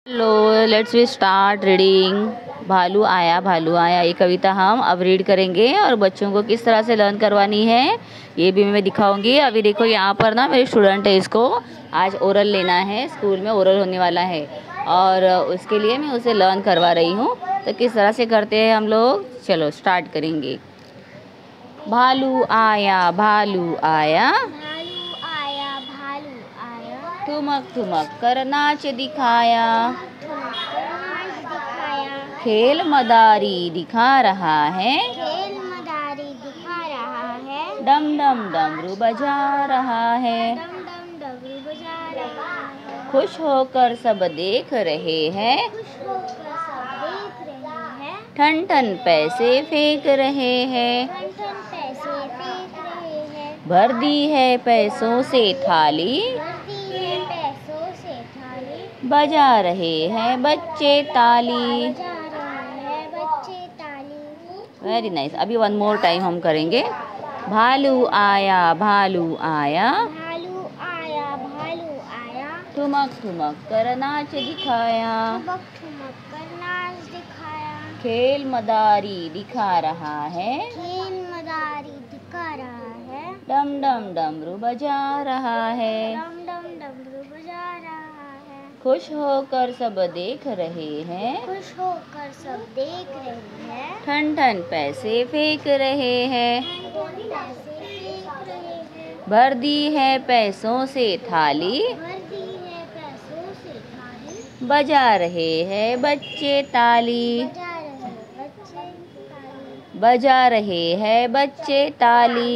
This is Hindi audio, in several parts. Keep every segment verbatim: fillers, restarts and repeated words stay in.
Hello, let's we start reading. भालू आया भालू आया, ये कविता हम अब रीड करेंगे और बच्चों को किस तरह से लर्न करवानी है ये भी मैं दिखाऊंगी। अभी देखो यहाँ पर ना मेरे स्टूडेंट है, इसको आज ओरल लेना है, स्कूल में ओरल होने वाला है और उसके लिए मैं उसे लर्न करवा रही हूँ। तो किस तरह से करते हैं हम लोग, चलो स्टार्ट करेंगे। भालू आया भालू आया, भालू आया भालू आया, ठुमक ठुमक कर नाच दिखाया, ठुमक कर नाच दिखाया, खेल मदारी दिखा रहा है, खेल मदारी दिखा रहा है, डम डम डमरू बजा रहा है, डम डम डमरू बजा रहा है, खुश होकर सब देख रहे हैं, खुश होकर सब देख रहे हैं, ठन ठन पैसे फेंक रहे हैं, ठन ठन पैसे फेंक रहे हैं, भर दी है पैसों से थाली, भरती है पैसों से थाली, बजा रहे हैं बच्चे ताली। बजा रहे हैं बच्चे ताली। Very nice. अभी वन मोर टाइम हम करेंगे। भालू आया भालू आया, भालू आया भालू आया, ठुमक ठुमक कर नाच दिखाया, ठुमक ठुमक कर नाच दिखाया, खेल मदारी दिखा रहा है, खेल मदारी दिखा रहा है, डम डम डमरू बजा रहा है, डम डम डमरू बजा रहा है, खुश होकर सब देख रहे हैं, खुश होकर सब देख रहे हैं, ठन ठन पैसे फेंक रहे हैं, पैसे फेंक रहे हैं, भर दी है पैसों से थाली, भर दी है पैसों से थाली, बजा रहे हैं बच्चे ताली, बजा रहे बच्चे ताली, बजा रहे हैं बच्चे ताली,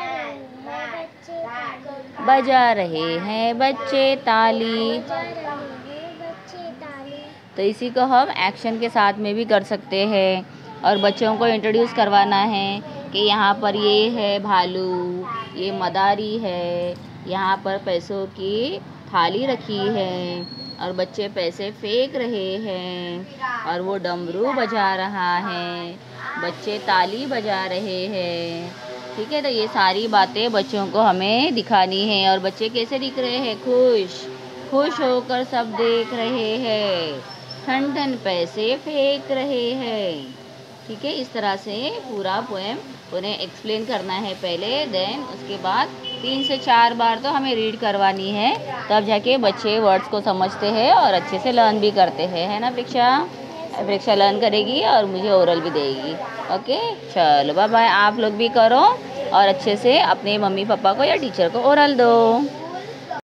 बजा रहे हैं बच्चे ताली, बजा रहे हैं बच्चे ताली। बजा रहे हैं बच्चे ताली। तो इसी को हम एक्शन के साथ में भी कर सकते हैं और बच्चों को इंट्रोड्यूस करवाना है कि यहाँ पर ये है भालू, ये मदारी है, यहाँ पर पैसों की थाली रखी है और बच्चे पैसे फेंक रहे हैं और वो डमरू बजा रहा है, बच्चे ताली बजा रहे हैं। ठीक है, तो ये सारी बातें बच्चों को हमें दिखानी है और बच्चे कैसे दिख रहे हैं, खुश खुश होकर सब देख रहे हैं, ठन ठन पैसे फेंक रहे हैं। ठीक है, इस तरह से पूरा पोएम उन्हें एक्सप्लेन करना है पहले, देन उसके बाद तीन से चार बार तो हमें रीड करवानी है, तब जाके बच्चे वर्ड्स को समझते हैं और अच्छे से लर्न भी करते हैं, है ना प्रेक्षा? प्रेक्षा लर्न करेगी और मुझे ओरल भी देगी। ओके, चलो बाय बाय। आप लोग भी करो और अच्छे से अपने मम्मी पापा को या टीचर को ओरल दो।